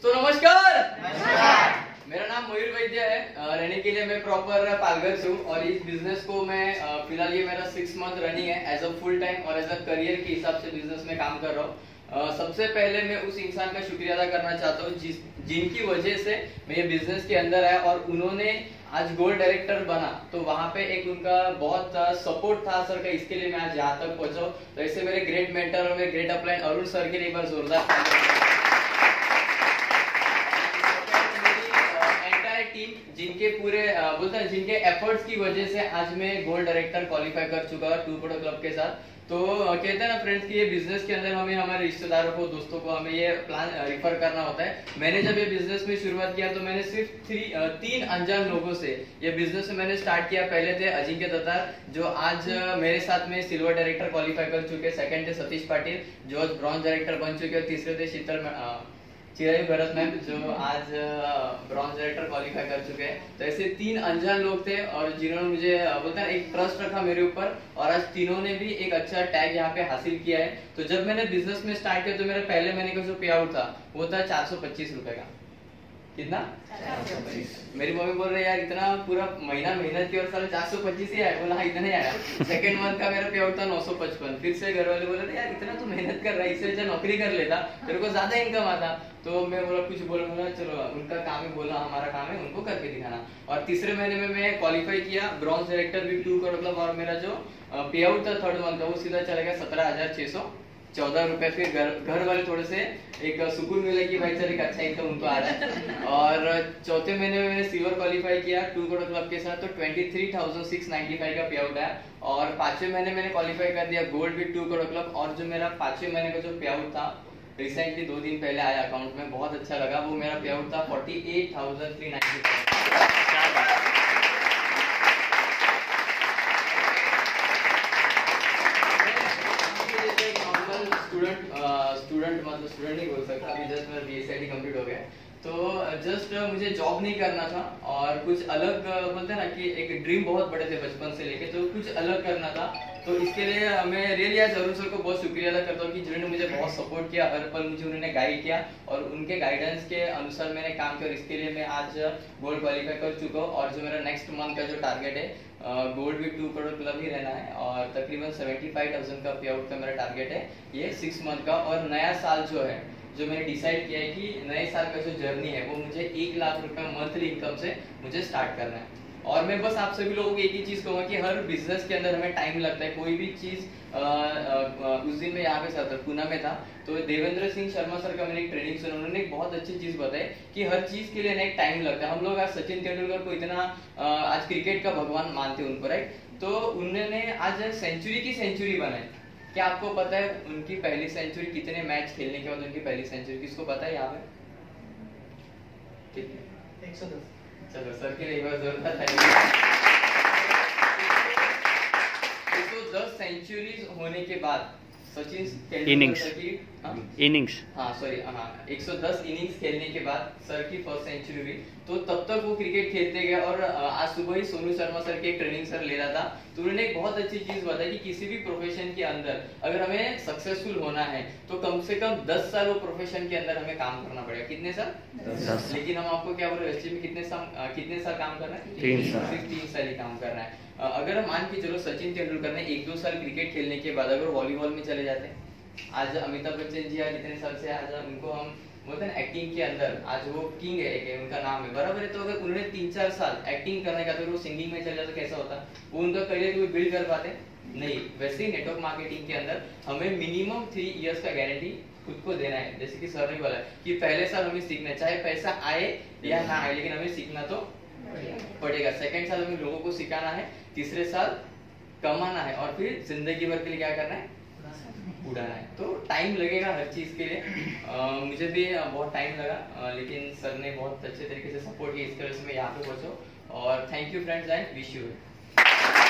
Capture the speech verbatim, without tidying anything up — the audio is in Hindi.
तो नमस्कार, मेरा नाम मयूर वैद्य है। रहने के लिए मैं प्रॉपर पालघर से हूँ और इस बिजनेस को मैं फिलहाल ये मेरा सिक्स मंथ रनिंग है एज अ फुल टाइम और एज अ करियर के हिसाब से बिजनेस में काम कर रहा हूँ। Uh, सबसे पहले मैं उस इंसान का शुक्रिया अदा करना चाहता हूँ जिस जिनकी वजह से मैं ये बिजनेस के अंदर आया और उन्होंने आज गोल्ड डायरेक्टर बना। तो वहाँ पे एक उनका बहुत सपोर्ट था सर का, इसके लिए मैं आज यहाँ तक पहुंचा हूँ। तो ऐसे मेरे ग्रेट मेंटर और मेरे ग्रेट अपलाइन अरुण सर के लिए एक बार जोरदार एंटायर टीम जिनके पूरे बोलते हैं जिनके एफर्ट्स की वजह से आज मैं गोल्ड डायरेक्टर क्वालिफाई कर चुका हूँ टू करोड़ क्लब के साथ। तो कहते हैं ना फ्रेंड्स कि ये बिजनेस के अंदर हमें हमारे रिश्तेदारों को, दोस्तों को हमें ये प्लान रिफर करना होता है। मैंने जब ये बिजनेस में शुरुआत किया तो मैंने सिर्फ थ्री तीन अनजान लोगों से ये बिजनेस में मैंने स्टार्ट किया। पहले थे अजिंक्य दत्तार जो आज मेरे साथ में सिल्वर डायरेक्टर क्वालिफाई कर चुके। सेकंड थे सतीश पाटिल जो आज ब्रॉन्ज डायरेक्टर बन चुके। और तीसरे थे शीतल चिरायु भरत मैम जो आज ब्रॉन्ज डायरेक्टर क्वालिफाई कर चुके हैं। तो ऐसे तीन अनजान लोग थे और जिन्होंने मुझे बोलते हैं एक ट्रस्ट रखा मेरे ऊपर और आज तीनों ने भी एक अच्छा टैग यहाँ पे हासिल किया है। तो जब मैंने बिजनेस में स्टार्ट किया तो मेरे पहले महीने का जो पे आउट था वो था चार सौ पच्चीस रुपए का। कितना? मेरी मम्मी बोल रही है यार इतना पूरा महीना मेहनत की और साल चार सौ पच्चीस ही आया। बोला हाँ इतना ही आया। सेकंड मंथ का मेरा पे आउट था नौ सौ पचपन। फिर से घर वाले बोले यार इतना तो मेहनत कर रहा है, इससे अच्छा नौकरी कर लेता तेरे को ज्यादा इनकम आता। तो मैं बोला कुछ बोला बोला चलो उनका काम है, बोला हमारा काम है उनको करके दिखाना। और तीसरे महीने में मैं क्वालिफाई किया ब्रॉन्ज डायरेक्टर भी टू करोड़ क्लब और मेरा जो पे आउट था थर्ड मंथ का वो सीधा चला गया सत्रह हजार छह सौ चौदह रुपए। फिर घर घर वाले थोड़े से एक सुकून मिला कि भाई चल एक अच्छा इनकम उनको आ रहा है। और चौथे महीने में मैंने सिल्वर क्वालिफाई किया टू करोड़ क्लब के साथ तो twenty three thousand six ninety five का पे आउट आया। और पांचवें महीने मैंने क्वालिफाई कर दिया gold with two crore club और जो मेरा पांचवें महीने का जो पे आउट था रिसेंटली दो दिन पहले आया अकाउंट में, बहुत अच्छा लगा। वो मेरा पे आउट था forty eight thousand three ninety five. Student student मतलब स्टूडेंट नहीं बोल सकता, अभी जस्ट मेरा बीएसआईडी कंप्लीट हो गया। तो जस्ट मुझे जॉब नहीं करना था और कुछ अलग बोलते हैं ना कि एक ड्रीम बहुत बड़े थे बचपन से लेके, तो कुछ अलग करना था। तो इसके लिए मैं रियली आज अरुण सर को बहुत शुक्रिया अदा करता हूँ कि जिन्होंने मुझे बहुत सपोर्ट किया, हर पल मुझे उन्होंने गाइड किया और उनके गाइडेंस के अनुसार मैंने काम किया और इसके लिए मैं आज गोल्ड क्वालिफाई कर चुका हूँ। और जो मेरा नेक्स्ट मंथ का जो टारगेट है gold with two crore club ही रहना है और तकरीबन सेवेंटी फाइव थाउजेंड का पे आउट का मेरा टारगेट है ये सिक्स मंथ का। और नया साल जो है जो मैंने डिसाइड किया है कि नए साल का जो जर्नी है वो मुझे एक लाख रुपए मंथली इनकम से मुझे स्टार्ट करना है। और मैं बस आप सभी लोगों को एक ही चीज कहूंगा कि हर बिजनेस के अंदर हमें टाइम लगता है। कोई भी चीज आ, आ, उस दिन मैं यहाँ पे था पुणे में था तो देवेंद्र सिंह शर्मा सर का मैंने एक ट्रेनिंग सुना, उन्होंने एक बहुत अच्छी चीज बताई कि हर चीज के लिए ना एक टाइम लगता है। हम लोग आज सचिन तेंदुलकर को इतना आ, आज क्रिकेट का भगवान मानते हैं उनको, राइट? तो उन्होंने आज सेंचुरी की सेंचुरी बनाई। क्या आपको पता है उनकी पहली सेंचुरी कितने मैच खेलने के बाद उनकी पहली सेंचुरी किसको पता है यहाँ पे? एक सौ दस। चलो सर के लिए एक बार जोरदार एक सौ दस सेंचुरीज होने के बाद सचिन तेंदुलकर की इनिंग्स हाँ सॉरी हाँ एक सौ दस इनिंग्स खेलने के बाद सर की फर्स्ट सेंचुरी हुई। तो तब तक वो क्रिकेट खेलते गए और आज सुबह ही सोनू शर्मा सर की एक ट्रेनिंग सर ले रहा था तो उन्होंने एक बहुत अच्छी चीज बताई कि किसी भी प्रोफेशन के अंदर अगर हमें सक्सेसफुल होना है तो कम से कम दस साल वो प्रोफेशन के अंदर हमें काम करना पड़ेगा। कितने साल? दस। लेकिन हम आपको क्या बोल रहे हैं वेस्टेज में कितने साल कितने साल काम करना है? तीन साल। सिर्फ तीन साल ही काम करना है। अगर हम मान के चलो सचिन तेंदुलकर ने एक दो साल क्रिकेट खेलने के बाद अगर वॉलीबॉल में चले जाते हैं, आज अमिताभ बच्चन जी आज इतने साल से आज उनको हम बोलते हैं एक्टिंग के अंदर आज वो किंग है, एक उनका नाम है, बराबर है। तो अगर उन्होंने तीन चार साल एक्टिंग करने का तो वो सिंगिंग में चले जाते तो कैसा होता? वो उनका करियर वो बिल्ड कर पाते नहीं। वैसे ही नेटवर्क मार्केटिंग के अंदर हमें मिनिमम थ्री इयर्स का गारंटी खुद को देना है। जैसे कि सर ने बोला कि पहले साल हमें सीखना है, चाहे पैसा आए या ना आए लेकिन हमें सीखना तो पड़ेगा। सेकेंड साल हमें लोगों को सिखाना है, तीसरे साल कमाना है और फिर जिंदगी भर के लिए क्या करना है? उड़ाना है। तो टाइम लगेगा हर चीज के लिए। आ, मुझे भी बहुत टाइम लगा आ, लेकिन सर ने बहुत अच्छे तरीके से सपोर्ट किया, इसके वजह से मैं यहाँ पे पहुंचा। और thank you friends and wish you.